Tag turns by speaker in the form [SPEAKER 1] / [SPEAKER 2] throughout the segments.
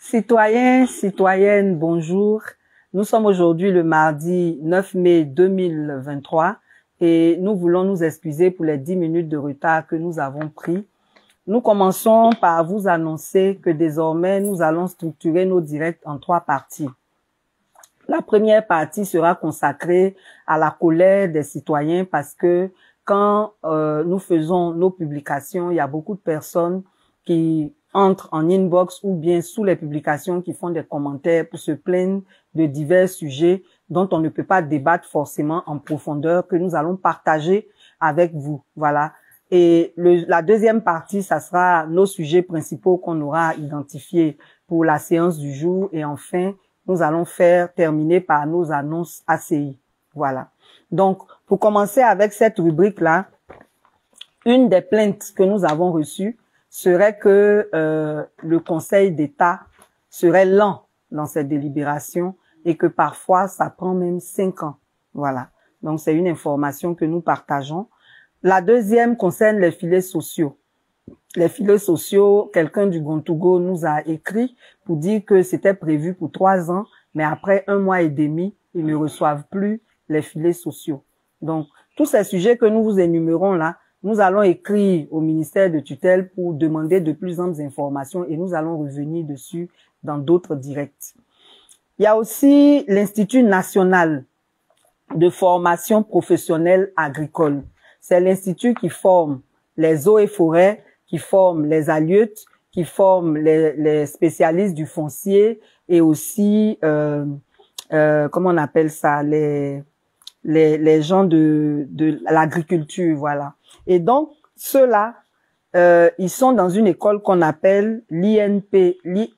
[SPEAKER 1] Citoyens, citoyennes, bonjour. Nous sommes aujourd'hui le mardi 9 mai 2023 et nous voulons nous excuser pour les 10 minutes de retard que nous avons pris. Nous commençons par vous annoncer que désormais nous allons structurer nos directs en 3 parties. La première partie sera consacrée à la colère des citoyens parce que quand nous faisons nos publications, il y a beaucoup de personnes qui entrent en inbox ou bien sous les publications qui font des commentaires pour se plaindre de divers sujets dont on ne peut pas débattre forcément en profondeur, que nous allons partager avec vous. Voilà. Et la deuxième partie, ça sera nos sujets principaux qu'on aura identifiés pour la séance du jour. Et enfin, nous allons terminer par nos annonces ACI. Voilà. Donc, pour commencer avec cette rubrique-là, une des plaintes que nous avons reçues serait que le Conseil d'État serait lent dans ses délibérations et que parfois, ça prend même 5 ans. Voilà. Donc, c'est une information que nous partageons. La deuxième concerne les filets sociaux. Les filets sociaux, quelqu'un du Gontougo nous a écrit pour dire que c'était prévu pour 3 ans, mais après 1 mois et demi, ils ne reçoivent plus les filets sociaux. Donc, tous ces sujets que nous vous énumérons là, nous allons écrire au ministère de tutelle pour demander de plus amples informations et nous allons revenir dessus dans d'autres directs. Il y a aussi l'Institut national de formation professionnelle agricole. C'est l'institut qui forme les eaux et forêts, qui forme les ALIEUT, qui forme les spécialistes du foncier et aussi, comment on appelle ça, les gens de l'agriculture, voilà. Et donc, ceux-là, ils sont dans une école qu'on appelle l'INFPA.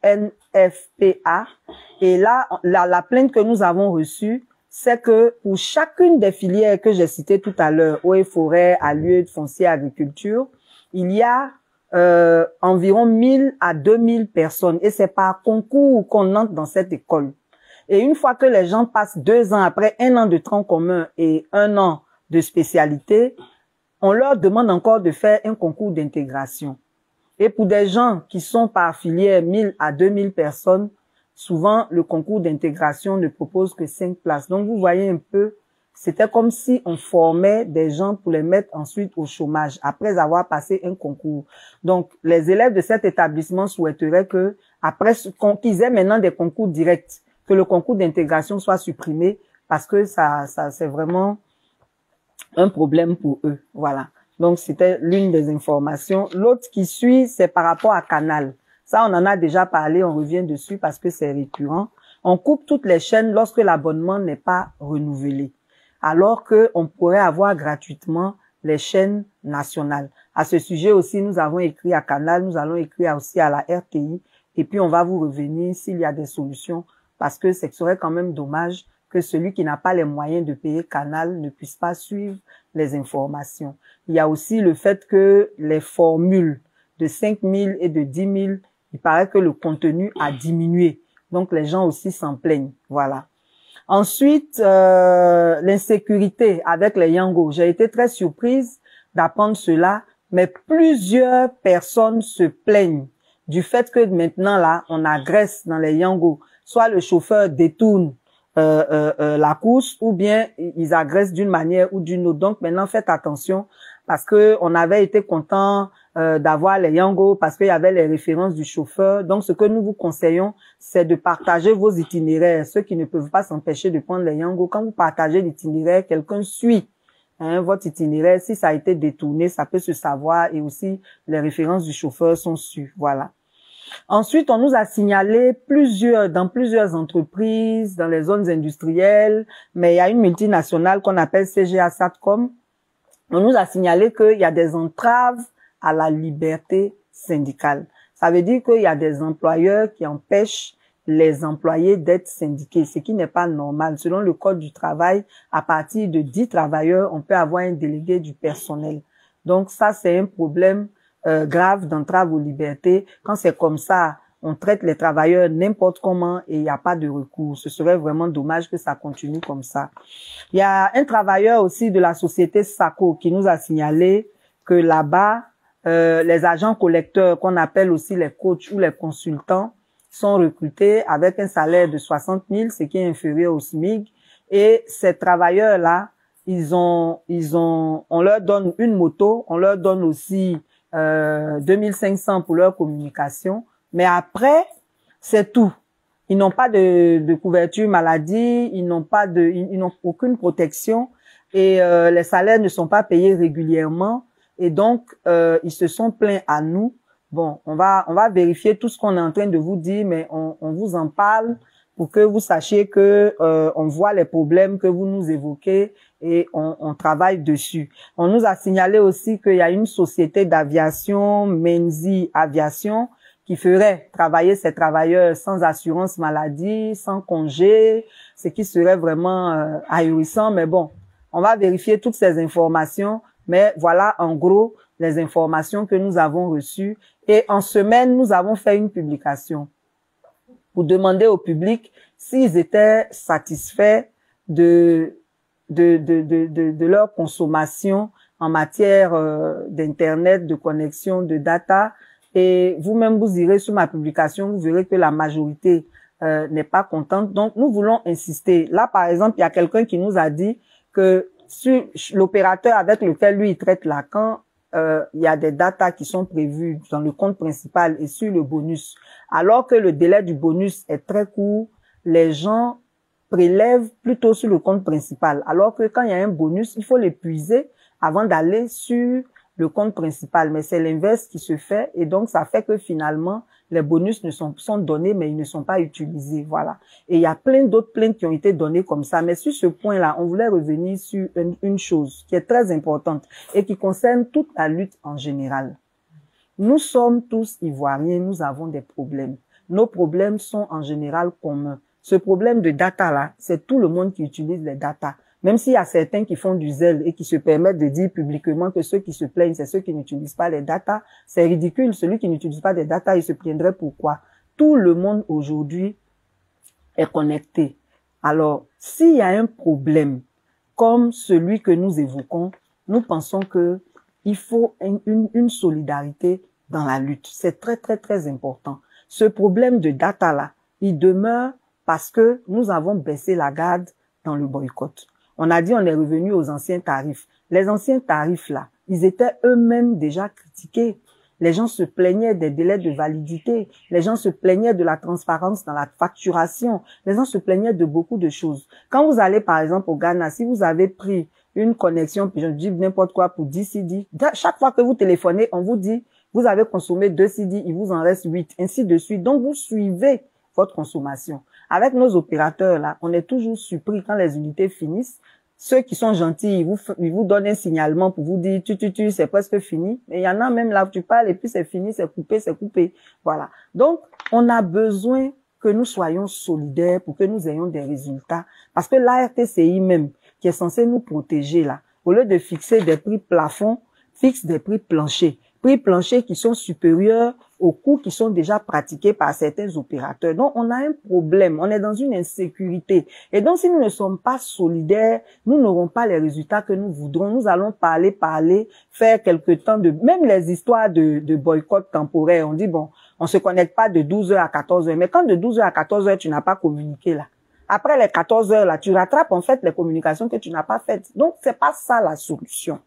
[SPEAKER 1] Et là, la plainte que nous avons reçue, c'est que pour chacune des filières que j'ai citées tout à l'heure, eau et forêt, ALIEUT, foncier, agriculture, il y a environ 1000 à 2000 personnes. Et c'est par concours qu'on entre dans cette école. Et une fois que les gens passent 2 ans après 1 an de tronc commun et 1 an de spécialité, on leur demande encore de faire un concours d'intégration. Et pour des gens qui sont par filière 1000 à 2000 personnes, souvent le concours d'intégration ne propose que 5 places. Donc vous voyez un peu, c'était comme si on formait des gens pour les mettre ensuite au chômage après avoir passé un concours. Donc les élèves de cet établissement souhaiteraient que après qu'ils aient maintenant des concours directs, que le concours d'intégration soit supprimé parce que ça c'est vraiment un problème pour eux. Voilà. Donc c'était l'une des informations. L'autre qui suit, c'est par rapport à Canal. Ça, on en a déjà parlé, on revient dessus parce que c'est récurrent. On coupe toutes les chaînes lorsque l'abonnement n'est pas renouvelé, alors que on pourrait avoir gratuitement les chaînes nationales. À ce sujet aussi, nous avons écrit à Canal, nous allons écrire aussi à la RTI, et puis on va vous revenir s'il y a des solutions, parce que ce serait quand même dommage que celui qui n'a pas les moyens de payer Canal ne puisse pas suivre les informations. Il y a aussi le fait que les formules de 5000 et de 10 000, il paraît que le contenu a diminué. Donc, les gens aussi s'en plaignent. Voilà. Ensuite, l'insécurité avec les Yango. J'ai été très surprise d'apprendre cela, mais plusieurs personnes se plaignent du fait que maintenant, là, on agresse dans les Yango. Soit le chauffeur détourne la course ou bien ils agressent d'une manière ou d'une autre. Donc, maintenant, faites attention parce que on avait été content d'avoir les Yango parce qu'il y avait les références du chauffeur. Donc, ce que nous vous conseillons, c'est de partager vos itinéraires. Ceux qui ne peuvent pas s'empêcher de prendre les Yango, quand vous partagez l'itinéraire, quelqu'un suit votre itinéraire. Si ça a été détourné, ça peut se savoir et aussi les références du chauffeur sont sûres. Voilà. Ensuite, on nous a signalé dans plusieurs entreprises, dans les zones industrielles, mais il y a une multinationale qu'on appelle CGA Satcom. On nous a signalé qu'il y a des entraves à la liberté syndicale. Ça veut dire qu'il y a des employeurs qui empêchent les employés d'être syndiqués, ce qui n'est pas normal. Selon le Code du travail, à partir de 10 travailleurs, on peut avoir un délégué du personnel. Donc ça, c'est un problème grave d'entrave aux libertés. Quand c'est comme ça, on traite les travailleurs n'importe comment et il n'y a pas de recours. Ce serait vraiment dommage que ça continue comme ça. Il y a un travailleur aussi de la société SACO qui nous a signalé que là-bas, les agents collecteurs, qu'on appelle aussi les coachs ou les consultants, sont recrutés avec un salaire de 60 000, ce qui est inférieur au SMIC. Et ces travailleurs-là, on leur donne une moto, on leur donne aussi 2500 pour leur communication. Mais après, c'est tout. Ils n'ont pas de couverture maladie, ils n'ont aucune protection et les salaires ne sont pas payés régulièrement. Et donc, ils se sont plaints à nous. Bon, on va vérifier tout ce qu'on est en train de vous dire, mais on vous en parle pour que vous sachiez que on voit les problèmes que vous nous évoquez et on travaille dessus. On nous a signalé aussi qu'il y a une société d'aviation, Menzi Aviation, qui ferait travailler ces travailleurs sans assurance maladie, sans congé, ce qui serait vraiment ahurissant. Mais bon, on va vérifier toutes ces informations. Mais voilà, en gros, les informations que nous avons reçues. Et en semaine, nous avons fait une publication pour demander au public s'ils étaient satisfaits de leur consommation en matière d'internet, de connexion, de data. Et vous-même, vous irez sur ma publication, vous verrez que la majorité n'est pas contente. Donc, nous voulons insister. Là, par exemple, il y a quelqu'un qui nous a dit que sur l'opérateur avec lequel lui il traite là, quand il y a des datas qui sont prévues dans le compte principal et sur le bonus, alors que le délai du bonus est très court, les gens prélèvent plutôt sur le compte principal. Alors que quand il y a un bonus, il faut l'épuiser avant d'aller sur le compte principal. Mais c'est l'inverse qui se fait et donc ça fait que finalement, les bonus sont donnés, mais ils ne sont pas utilisés. Voilà. Et il y a plein d'autres plaintes qui ont été données comme ça. Mais sur ce point-là, on voulait revenir sur une chose qui est très importante et qui concerne toute la lutte en général. Nous sommes tous Ivoiriens, nous avons des problèmes. Nos problèmes sont en général communs. Ce problème de data-là, c'est tout le monde qui utilise les data. Même s'il y a certains qui font du zèle et qui se permettent de dire publiquement que ceux qui se plaignent, c'est ceux qui n'utilisent pas les data, c'est ridicule. Celui qui n'utilise pas des data, il se plaindrait pourquoi? Tout le monde aujourd'hui est connecté. Alors, s'il y a un problème comme celui que nous évoquons, nous pensons que il faut une solidarité dans la lutte. C'est très, très, très important. Ce problème de data-là, il demeure parce que nous avons baissé la garde dans le boycott. On a dit on est revenu aux anciens tarifs. Les anciens tarifs là, ils étaient eux-mêmes déjà critiqués. Les gens se plaignaient des délais de validité. Les gens se plaignaient de la transparence dans la facturation. Les gens se plaignaient de beaucoup de choses. Quand vous allez par exemple au Ghana, si vous avez pris une connexion, je dis n'importe quoi pour 10 CD, chaque fois que vous téléphonez, on vous dit vous avez consommé 2 CD, il vous en reste 8, ainsi de suite. Donc vous suivez votre consommation. Avec nos opérateurs là, on est toujours surpris quand les unités finissent. Ceux qui sont gentils, ils vous donnent un signalement pour vous dire c'est presque fini. Mais il y en a même là où tu parles et puis c'est fini, c'est coupé, c'est coupé. Voilà. Donc, on a besoin que nous soyons solidaires pour que nous ayons des résultats. Parce que l'ARTCI même, qui est censé nous protéger là, au lieu de fixer des prix plafonds, fixe des prix planchers. Prix planchers qui sont supérieurs aux coûts qui sont déjà pratiqués par certains opérateurs. Donc, on a un problème, on est dans une insécurité. Et donc, si nous ne sommes pas solidaires, nous n'aurons pas les résultats que nous voudrons. Nous allons parler, faire quelque temps de... Même les histoires de boycott temporaire, on dit, bon, on se connecte pas de 12h à 14h. Mais quand de 12h à 14h, tu n'as pas communiqué là. Après les 14h là, tu rattrapes en fait les communications que tu n'as pas faites. Donc, c'est pas ça la solution.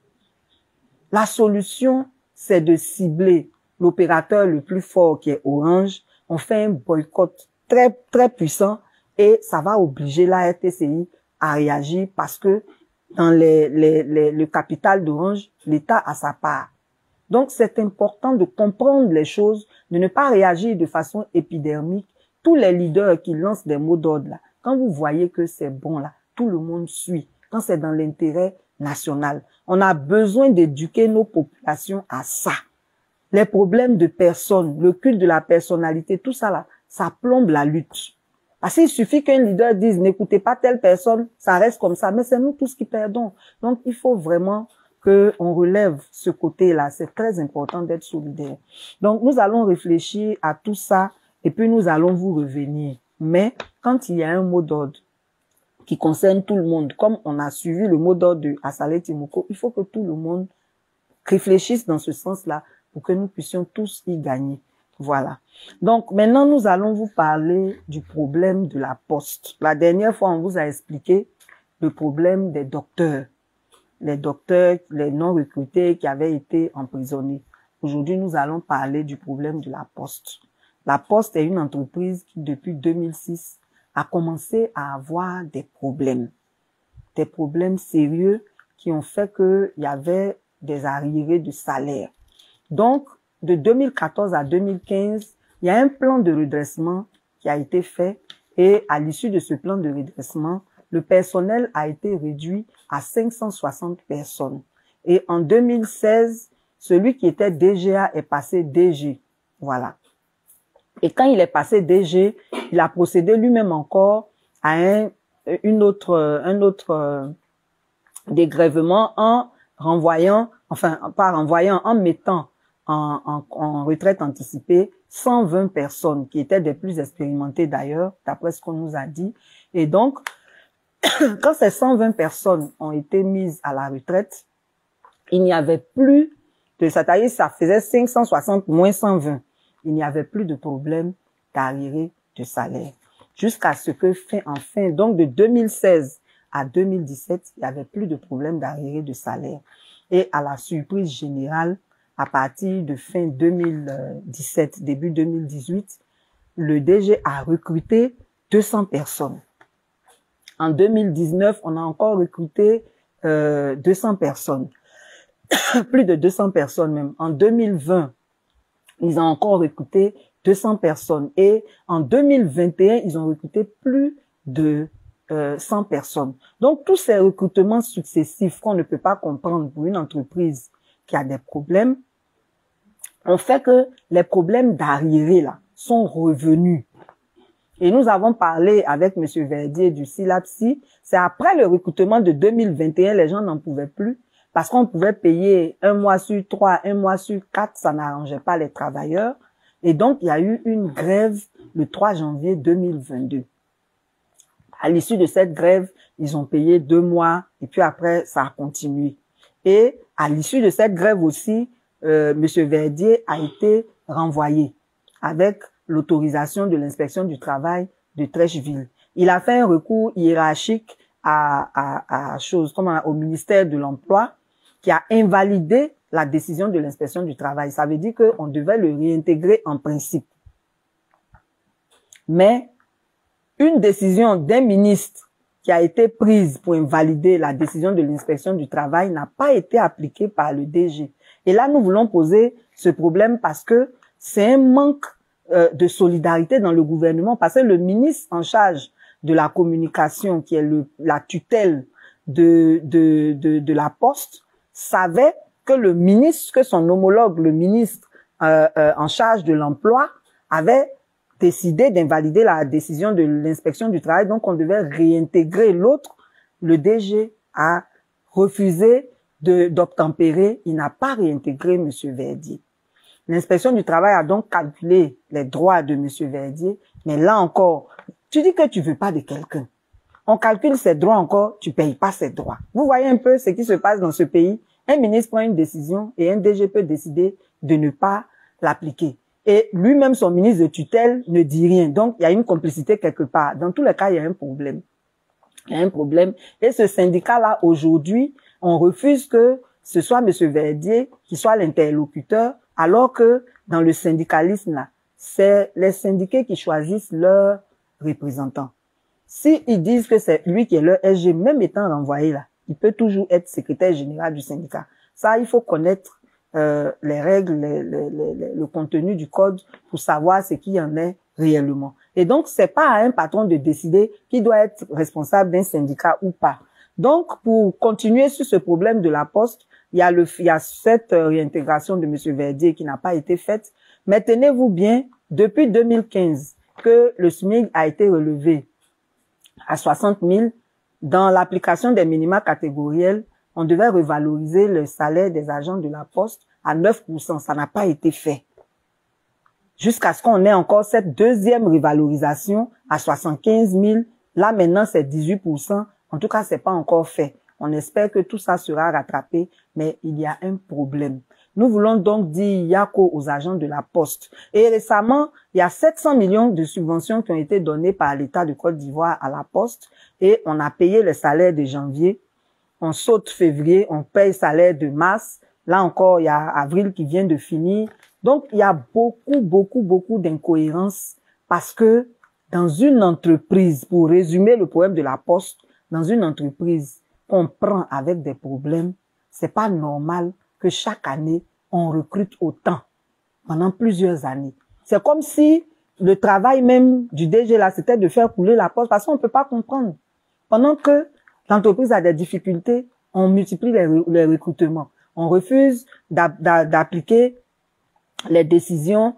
[SPEAKER 1] La solution, c'est de cibler l'opérateur le plus fort qui est Orange. On fait un boycott très, très puissant et ça va obliger la RTCI à réagir parce que dans le capital d'Orange, l'État a sa part. Donc, c'est important de comprendre les choses, de ne pas réagir de façon épidermique. Tous les leaders qui lancent des mots d'ordre là, quand vous voyez que c'est bon là, tout le monde suit. Quand c'est dans l'intérêt national, on a besoin d'éduquer nos populations à ça. Les problèmes de personnes, le culte de la personnalité, tout ça là, ça plombe la lutte. Parce qu'il suffit qu'un leader dise n'écoutez pas telle personne, ça reste comme ça, mais c'est nous tous qui perdons. Donc il faut vraiment que on relève ce côté-là, c'est très important d'être solidaire. Donc nous allons réfléchir à tout ça et puis nous allons vous revenir. Mais quand il y a un mot d'ordre qui concerne tout le monde, comme on a suivi le mot d'ordre de Assalé Timoko, il faut que tout le monde réfléchisse dans ce sens-là pour que nous puissions tous y gagner. Voilà. Donc, maintenant, nous allons vous parler du problème de la poste. La dernière fois, on vous a expliqué le problème des docteurs. Les docteurs, les non recrutés qui avaient été emprisonnés. Aujourd'hui, nous allons parler du problème de la poste. La poste est une entreprise qui, depuis 2006, a commencé à avoir des problèmes sérieux qui ont fait qu'il y avait des arriérés de salaire. Donc, de 2014 à 2015, il y a un plan de redressement qui a été fait et à l'issue de ce plan de redressement, le personnel a été réduit à 560 personnes. Et en 2016, celui qui était DGA est passé DG. Voilà. Et quand il est passé DG, il a procédé lui-même encore à un autre dégrèvement en renvoyant, enfin, pas renvoyant, en mettant en retraite anticipée 120 personnes qui étaient des plus expérimentées d'ailleurs, d'après ce qu'on nous a dit. Et donc, quand ces 120 personnes ont été mises à la retraite, il n'y avait plus de, c'est-à-dire ça faisait 560 moins 120. Il n'y avait plus de problème d'arriérés de salaire. Jusqu'à ce que enfin, donc de 2016 à 2017, il n'y avait plus de problème d'arriérés de salaire. Et à la surprise générale, à partir de fin 2017, début 2018, le DG a recruté 200 personnes. En 2019, on a encore recruté 200 personnes. Plus de 200 personnes même. En 2020, ils ont encore recruté 200 personnes. Et en 2021, ils ont recruté plus de 100 personnes. Donc, tous ces recrutements successifs qu'on ne peut pas comprendre pour une entreprise qui a des problèmes, ont fait que les problèmes d'arriérés là sont revenus. Et nous avons parlé avec M. Verdier du SILAPSI. C'est après le recrutement de 2021, les gens n'en pouvaient plus parce qu'on pouvait payer 1 mois sur 3, 1 mois sur 4, ça n'arrangeait pas les travailleurs. Et donc, il y a eu une grève le 3 janvier 2022. À l'issue de cette grève, ils ont payé 2 mois et puis après, ça a continué. Et à l'issue de cette grève aussi, M. Verdier a été renvoyé avec l'autorisation de l'inspection du travail de Trècheville. Il a fait un recours hiérarchique au ministère de l'Emploi qui a invalidé la décision de l'inspection du travail. Ça veut dire qu'on devait le réintégrer en principe. Mais une décision d'un ministre qui a été prise pour invalider la décision de l'inspection du travail n'a pas été appliquée par le DG. Et là, nous voulons poser ce problème parce que c'est un manque de solidarité dans le gouvernement, parce que le ministre en charge de la communication, qui est la tutelle de la Poste, savait que le ministre, que son homologue, le ministre en charge de l'emploi, avait décidé d'invalider la décision de l'inspection du travail, donc on devait réintégrer l'autre. Le DG a refusé d'obtempérer, il n'a pas réintégré M. Verdier. L'inspection du travail a donc calculé les droits de M. Verdier, mais là encore, tu dis que tu veux pas de quelqu'un. On calcule ses droits encore, tu payes pas ses droits. Vous voyez un peu ce qui se passe dans ce pays. Un ministre prend une décision et un DG peut décider de ne pas l'appliquer. Et lui-même, son ministre de tutelle, ne dit rien. Donc, il y a une complicité quelque part. Dans tous les cas, il y a un problème. Il y a un problème. Et ce syndicat-là, aujourd'hui, on refuse que ce soit M. Verdier qui soit l'interlocuteur, alors que dans le syndicalisme, là, c'est les syndiqués qui choisissent leurs représentants. Si ils disent que c'est lui qui est leur SG, même étant renvoyé là, il peut toujours être secrétaire général du syndicat. Ça, il faut connaître les règles, le contenu du code pour savoir ce qu'il y en est réellement. Et donc, c'est pas à un patron de décider qui doit être responsable d'un syndicat ou pas. Donc, pour continuer sur ce problème de la Poste, il y a cette réintégration de M. Verdier qui n'a pas été faite. Mais tenez-vous bien, depuis 2015, que le SMIC a été relevé à 60 000, dans l'application des minima catégoriels, on devait revaloriser le salaire des agents de la Poste à 9%. Ça n'a pas été fait. Jusqu'à ce qu'on ait encore cette deuxième revalorisation à 75 000. Là, maintenant, c'est 18%. En tout cas, c'est pas encore fait. On espère que tout ça sera rattrapé, mais il y a un problème. Nous voulons donc dire Yako aux agents de la Poste. Et récemment, il y a 700 millions de subventions qui ont été données par l'État de Côte d'Ivoire à la Poste et on a payé les salaires de janvier. On saute février, on paye salaire de mars. Là encore, il y a avril qui vient de finir. Donc, il y a beaucoup d'incohérences parce que dans une entreprise, pour résumer le problème de la Poste, dans une entreprise qu'on prend avec des problèmes, c'est pas normal que chaque année, on recrute autant pendant plusieurs années. C'est comme si le travail même du DG là, c'était de faire couler la Poste parce qu'on ne peut pas comprendre. Pendant que l'entreprise a des difficultés, on multiplie les recrutements. On refuse d'appliquer les décisions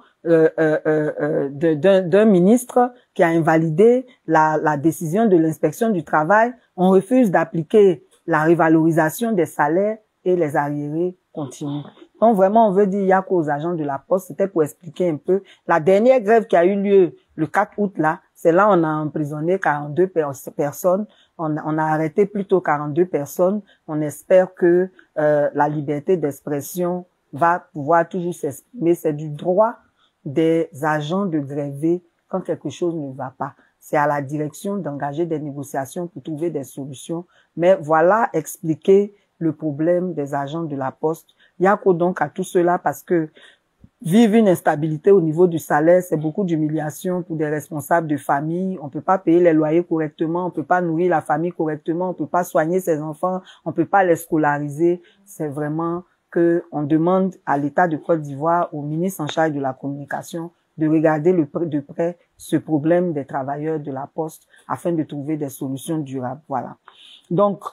[SPEAKER 1] d'un ministre qui a invalidé la décision de l'inspection du travail. On refuse d'appliquer la revalorisation des salaires et les arriérés continuent. Donc vraiment, on veut dire Yako aux agents de la Poste, c'était pour expliquer un peu. La dernière grève qui a eu lieu le 4 août là, c'est là on a emprisonné 42 personnes. On a arrêté plutôt 42 personnes. On espère que la liberté d'expression va pouvoir toujours s'exprimer. C'est du droit des agents de gréver quand quelque chose ne va pas. C'est à la direction d'engager des négociations pour trouver des solutions. Mais voilà expliquer le problème des agents de la Poste. Yako donc à tout cela parce que vivre une instabilité au niveau du salaire, c'est beaucoup d'humiliation pour des responsables de famille. On peut pas payer les loyers correctement, on peut pas nourrir la famille correctement, on peut pas soigner ses enfants, on peut pas les scolariser. C'est vraiment que on demande à l'État de Côte d'Ivoire, au ministre en charge de la communication, de regarder de près ce problème des travailleurs de la Poste afin de trouver des solutions durables. Voilà. Donc,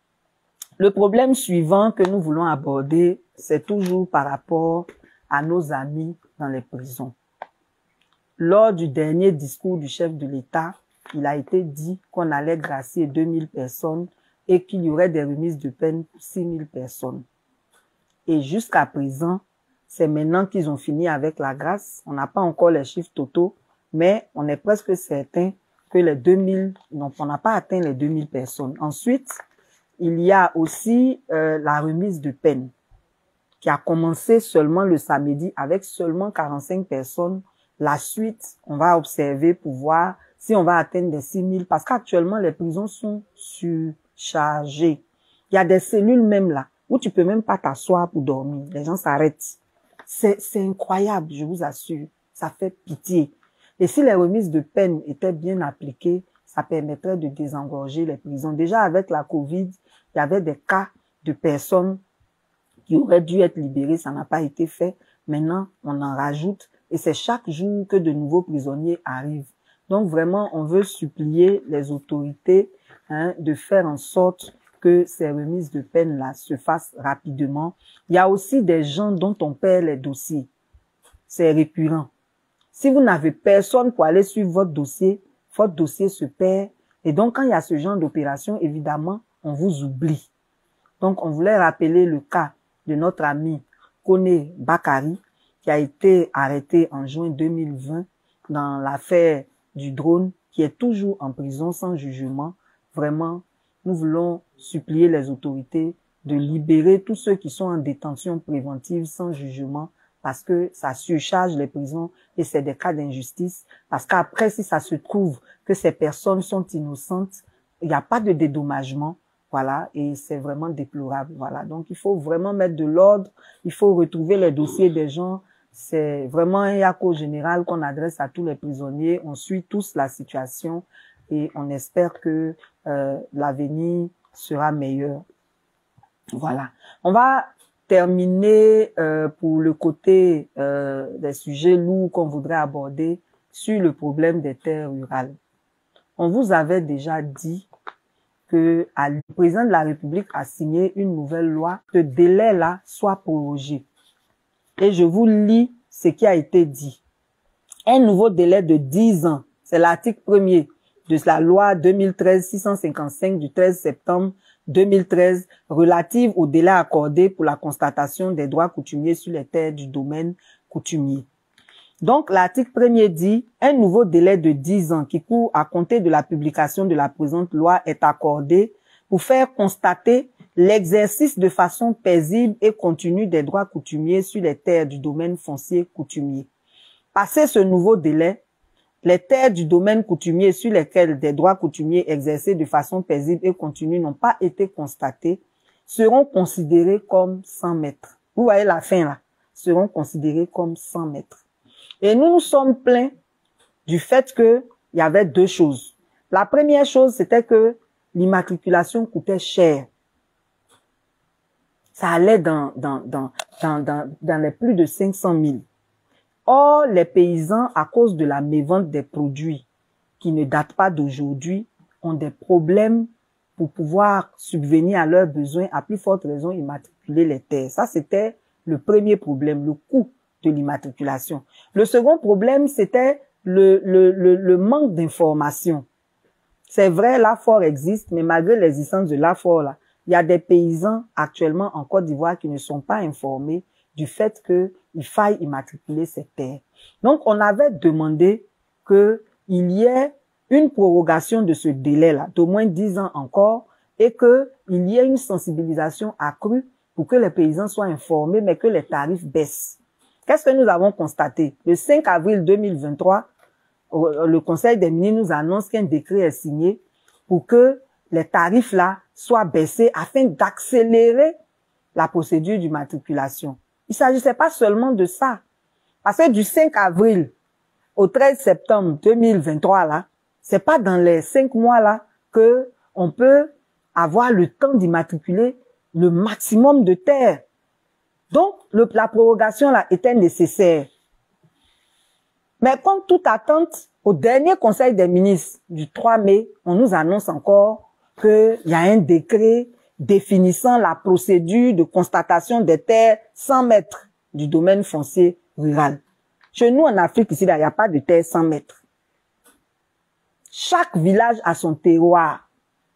[SPEAKER 1] le problème suivant que nous voulons aborder, c'est toujours par rapport à nos amis dans les prisons. Lors du dernier discours du chef de l'État, il a été dit qu'on allait gracier 2000 personnes et qu'il y aurait des remises de peine pour 6000 personnes. Et jusqu'à présent, c'est maintenant qu'ils ont fini avec la grâce. On n'a pas encore les chiffres totaux, mais on est presque certain que les 2000, donc on n'a pas atteint les 2000 personnes. Ensuite, il y a aussi la remise de peine qui a commencé seulement le samedi avec seulement 45 personnes. La suite, on va observer pour voir si on va atteindre les 6000 parce qu'actuellement, les prisons sont surchargées. Il y a des cellules même là où tu peux même pas t'asseoir pour dormir. Les gens s'arrêtent. C'est incroyable, je vous assure. Ça fait pitié. Et si les remises de peine étaient bien appliquées, ça permettrait de désengorger les prisons. Déjà, avec la Covid, il y avait des cas de personnes qui auraient dû être libérées. Ça n'a pas été fait. Maintenant, on en rajoute. Et c'est chaque jour que de nouveaux prisonniers arrivent. Donc, vraiment, on veut supplier les autorités de faire en sorte que ces remises de peine-là se fassent rapidement. Il y a aussi des gens dont on perd les dossiers. C'est récurrent. Si vous n'avez personne pour aller suivre votre dossier se perd. Et donc, quand il y a ce genre d'opération, évidemment, on vous oublie. Donc, on voulait rappeler le cas de notre ami Kone Bakari, qui a été arrêté en juin 2020 dans l'affaire du drone, qui est toujours en prison sans jugement. Vraiment, nous voulons supplier les autorités de libérer tous ceux qui sont en détention préventive sans jugement parce que ça surcharge les prisons et c'est des cas d'injustice. Parce qu'après, si ça se trouve que ces personnes sont innocentes, il n'y a pas de dédommagement. Voilà, et c'est vraiment déplorable. Voilà, donc il faut vraiment mettre de l'ordre, il faut retrouver les dossiers des gens. C'est vraiment un Yako général qu'on adresse à tous les prisonniers. On suit tous la situation et on espère que l'avenir sera meilleur. Voilà. On va terminer pour le côté des sujets lourds qu'on voudrait aborder sur le problème des terres rurales. On vous avait déjà dit que le président de la République a signé une nouvelle loi, que ce délai-là soit prorogé. Et je vous lis ce qui a été dit. Un nouveau délai de 10 ans, c'est l'article 1er de la loi 2013-655 du 13 septembre 2013 relative au délai accordé pour la constatation des droits coutumiers sur les terres du domaine coutumier. Donc, l'article 1er dit, un nouveau délai de 10 ans qui court à compter de la publication de la présente loi est accordé pour faire constater l'exercice de façon paisible et continue des droits coutumiers sur les terres du domaine foncier coutumier. Passé ce nouveau délai, les terres du domaine coutumier sur lesquelles des droits coutumiers exercés de façon paisible et continue n'ont pas été constatés seront considérés comme 100 mètres. Vous voyez la fin là, seront considérés comme 100 mètres. Et nous nous sommes plaints du fait que il y avait deux choses. La première chose, c'était que l'immatriculation coûtait cher. Ça allait dans les plus de 500 000. Or, les paysans, à cause de la mévente des produits qui ne datent pas d'aujourd'hui, ont des problèmes pour pouvoir subvenir à leurs besoins, à plus forte raison immatriculer les terres. Ça, c'était le premier problème, le coût de l'immatriculation. Le second problème, c'était le manque d'information. C'est vrai, l'AFOR existe, mais malgré l'existence de l'AFOR, là, il y a des paysans actuellement en Côte d'Ivoire qui ne sont pas informés du fait qu'il faille immatriculer ces terres. Donc, on avait demandé qu'il y ait une prorogation de ce délai-là, d'au moins 10 ans encore, et qu'il y ait une sensibilisation accrue pour que les paysans soient informés, mais que les tarifs baissent. Qu'est-ce que nous avons constaté? Le 5 avril 2023, le Conseil des ministres nous annonce qu'un décret est signé pour que les tarifs là soient baissés afin d'accélérer la procédure d'immatriculation. Il ne s'agissait pas seulement de ça. Parce que du 5 avril au 13 septembre 2023 là, c'est pas dans les 5 mois là que on peut avoir le temps d'immatriculer le maximum de terres. Donc, la prorogation là était nécessaire. Mais comme toute attente, au dernier Conseil des ministres du 3 mai, on nous annonce encore qu'il y a un décret définissant la procédure de constatation des terres 100 mètres du domaine foncier rural. Chez nous, en Afrique, ici, il n'y a pas de terre 100 mètres. Chaque village a son terroir.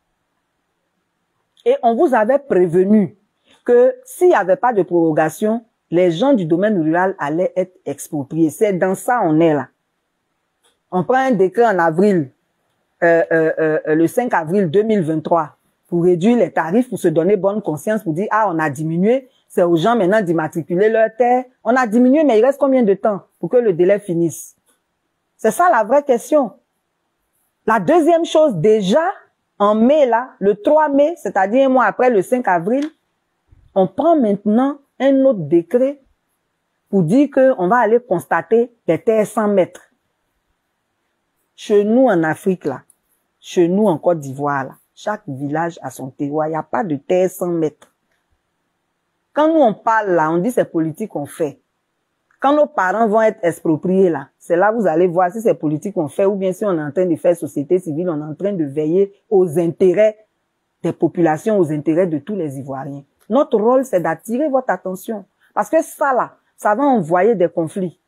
[SPEAKER 1] Et on vous avait prévenu que s'il n'y avait pas de prorogation, les gens du domaine rural allaient être expropriés. C'est dans ça on est là. On prend un décret en avril, le 5 avril 2023, pour réduire les tarifs, pour se donner bonne conscience, pour dire, ah, on a diminué, c'est aux gens maintenant d'immatriculer leur terre. On a diminué, mais il reste combien de temps pour que le délai finisse? C'est ça la vraie question. La deuxième chose, déjà, en mai là, le 3 mai, c'est-à-dire un mois après le 5 avril, on prend maintenant un autre décret pour dire qu'on va aller constater des terres 100 mètres. Chez nous en Afrique là, chez nous en Côte d'Ivoire là, chaque village a son terroir, il n'y a pas de terre 100 mètres. Quand nous on parle là, on dit c'est politique qu'on fait. Quand nos parents vont être expropriés là, c'est là vous allez voir si c'est politique qu'on fait ou bien si on est en train de faire société civile, on est en train de veiller aux intérêts des populations, aux intérêts de tous les Ivoiriens. Notre rôle, c'est d'attirer votre attention. Parce que ça là, ça va envoyer des conflits.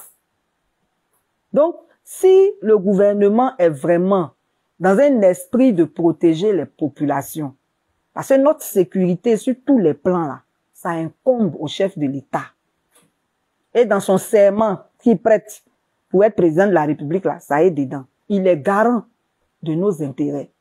[SPEAKER 1] Donc, si le gouvernement est vraiment dans un esprit de protéger les populations, parce que notre sécurité sur tous les plans là, ça incombe au chef de l'État. Et dans son serment qu'il prête pour être président de la République là, ça est dedans. Il est garant de nos intérêts.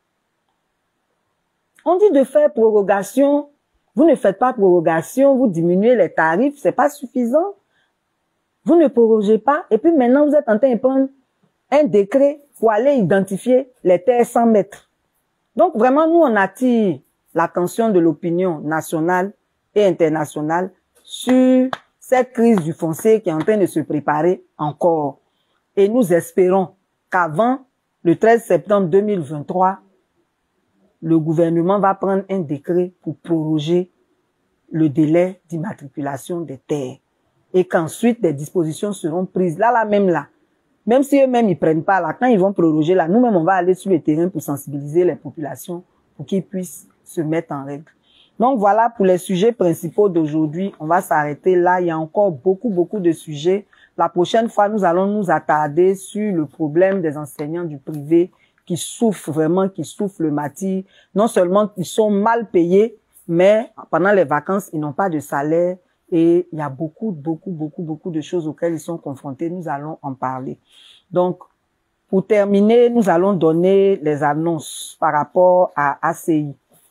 [SPEAKER 1] On dit de faire prorogation. Vous ne faites pas prorogation, vous diminuez les tarifs, c'est pas suffisant. Vous ne prorogez pas, et puis maintenant vous êtes en train de prendre un décret pour aller identifier les terres 100 mètres. Donc vraiment, nous, on attire l'attention de l'opinion nationale et internationale sur cette crise du foncier qui est en train de se préparer encore. Et nous espérons qu'avant le 13 septembre 2023, le gouvernement va prendre un décret pour proroger le délai d'immatriculation des terres. Et qu'ensuite, des dispositions seront prises. Là, même si eux-mêmes, ils prennent pas là, quand ils vont proroger là, nous-mêmes, on va aller sur le terrain pour sensibiliser les populations pour qu'ils puissent se mettre en règle. Donc voilà pour les sujets principaux d'aujourd'hui. On va s'arrêter là. Il y a encore beaucoup de sujets. La prochaine fois, nous allons nous attarder sur le problème des enseignants du privé qui souffrent vraiment, qui souffrent le martyre. Non seulement ils sont mal payés, mais pendant les vacances, ils n'ont pas de salaire et il y a beaucoup de choses auxquelles ils sont confrontés. Nous allons en parler. Donc, pour terminer, nous allons donner les annonces par rapport à ACI.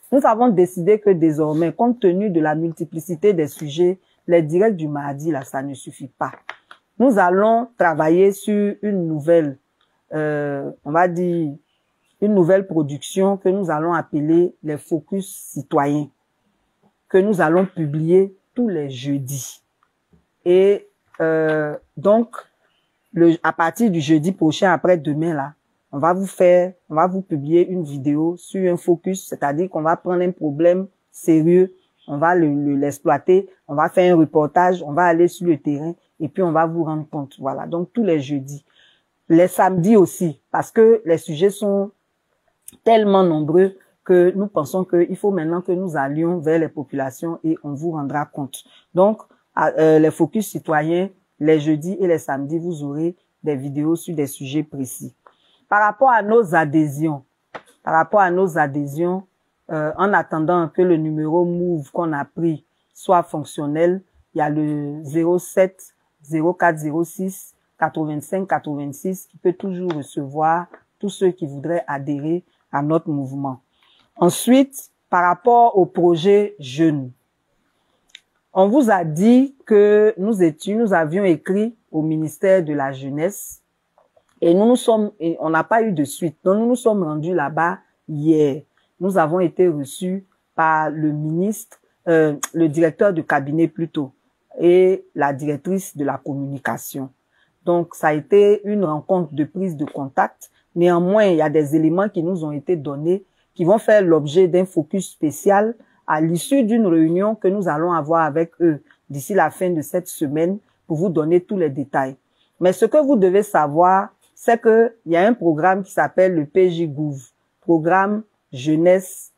[SPEAKER 1] Nous avons décidé que désormais, compte tenu de la multiplicité des sujets, les directs du mardi, là, ça ne suffit pas. Nous allons travailler sur une nouvelle, on va dire, une nouvelle production que nous allons appeler les focus citoyens, que nous allons publier tous les jeudis. Et donc, à partir du jeudi prochain, après demain, là, on va vous publier une vidéo sur un focus, c'est-à-dire qu'on va prendre un problème sérieux, on va l'exploiter, on va faire un reportage, on va aller sur le terrain et puis on va vous rendre compte. Voilà, donc tous les jeudis. Les samedis aussi, parce que les sujets sont tellement nombreux que nous pensons qu'il faut maintenant que nous allions vers les populations et on vous rendra compte. Donc, les focus citoyens, les jeudis et les samedis, vous aurez des vidéos sur des sujets précis. Par rapport à nos adhésions, en attendant que le numéro Move qu'on a pris soit fonctionnel, il y a le 07 0406 85 86 qui peut toujours recevoir tous ceux qui voudraient adhérer à notre mouvement. Ensuite, par rapport au projet jeunes, on vous a dit que nous avions écrit au ministère de la Jeunesse et on n'a pas eu de suite. Donc nous nous sommes rendus là-bas hier. Nous avons été reçus par le ministre, le directeur de cabinet plutôt, et la directrice de la communication. Donc ça a été une rencontre de prise de contact. Néanmoins, il y a des éléments qui nous ont été donnés qui vont faire l'objet d'un focus spécial à l'issue d'une réunion que nous allons avoir avec eux d'ici la fin de cette semaine pour vous donner tous les détails. Mais ce que vous devez savoir, c'est que il y a un programme qui s'appelle le PJ-Gouv, programme jeunesse,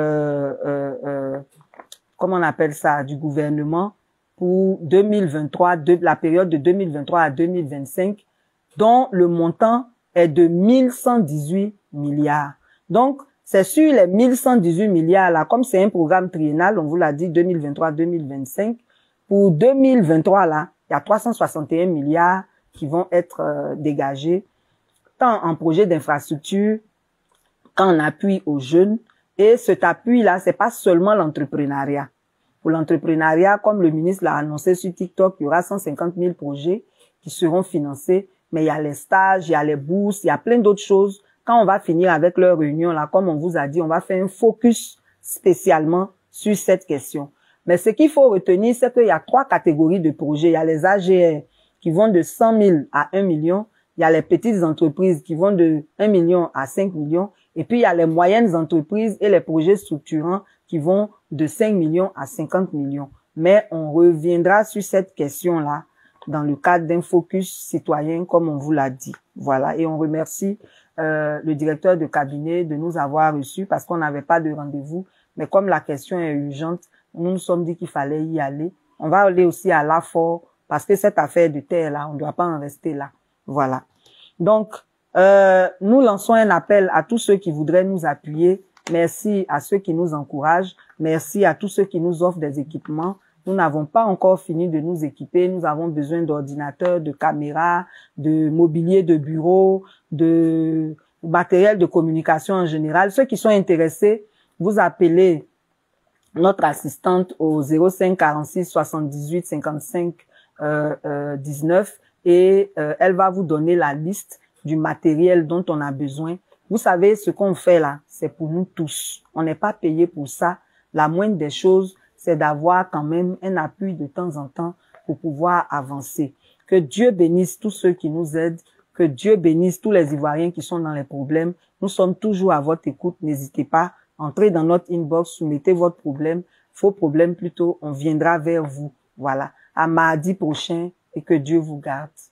[SPEAKER 1] comment on appelle ça, du gouvernement pour 2023, la période de 2023 à 2025, dont le montant est de 1118 milliards. Donc, c'est sur les 1118 milliards là, comme c'est un programme triennal, on vous l'a dit 2023-2025, pour 2023 là, il y a 361 milliards qui vont être dégagés, tant en projet d'infrastructure qu'en appui aux jeunes. Et cet appui-là, c'est pas seulement l'entrepreneuriat. Pour l'entrepreneuriat, comme le ministre l'a annoncé sur TikTok, il y aura 150 000 projets qui seront financés. Mais il y a les stages, il y a les bourses, il y a plein d'autres choses. Quand on va finir avec leur réunion, là, comme on vous a dit, on va faire un focus spécialement sur cette question. Mais ce qu'il faut retenir, c'est qu'il y a 3 catégories de projets. Il y a les AGR qui vont de 100 000 à 1 million. Il y a les petites entreprises qui vont de 1 million à 5 millions. Et puis, il y a les moyennes entreprises et les projets structurants qui vont de 5 millions à 50 millions. Mais on reviendra sur cette question-là dans le cadre d'un focus citoyen, comme on vous l'a dit. Voilà. Et on remercie le directeur de cabinet de nous avoir reçus parce qu'on n'avait pas de rendez-vous. Mais comme la question est urgente, nous nous sommes dit qu'il fallait y aller. On va aller aussi à l'AFOR parce que cette affaire de terre-là, on ne doit pas en rester là. Voilà. Donc, nous lançons un appel à tous ceux qui voudraient nous appuyer. Merci à ceux qui nous encouragent. Merci à tous ceux qui nous offrent des équipements. Nous n'avons pas encore fini de nous équiper. Nous avons besoin d'ordinateurs, de caméras, de mobilier de bureau, de matériel de communication en général. Ceux qui sont intéressés, vous appelez notre assistante au 05 46 78 55 19 et elle va vous donner la liste du matériel dont on a besoin. Vous savez, ce qu'on fait là, c'est pour nous tous. On n'est pas payé pour ça. La moindre des choses, c'est d'avoir quand même un appui de temps en temps pour pouvoir avancer. Que Dieu bénisse tous ceux qui nous aident. Que Dieu bénisse tous les Ivoiriens qui sont dans les problèmes. Nous sommes toujours à votre écoute. N'hésitez pas. Entrez dans notre inbox, soumettez votre problème. Faux problème plutôt. On viendra vers vous. Voilà. À mardi prochain et que Dieu vous garde.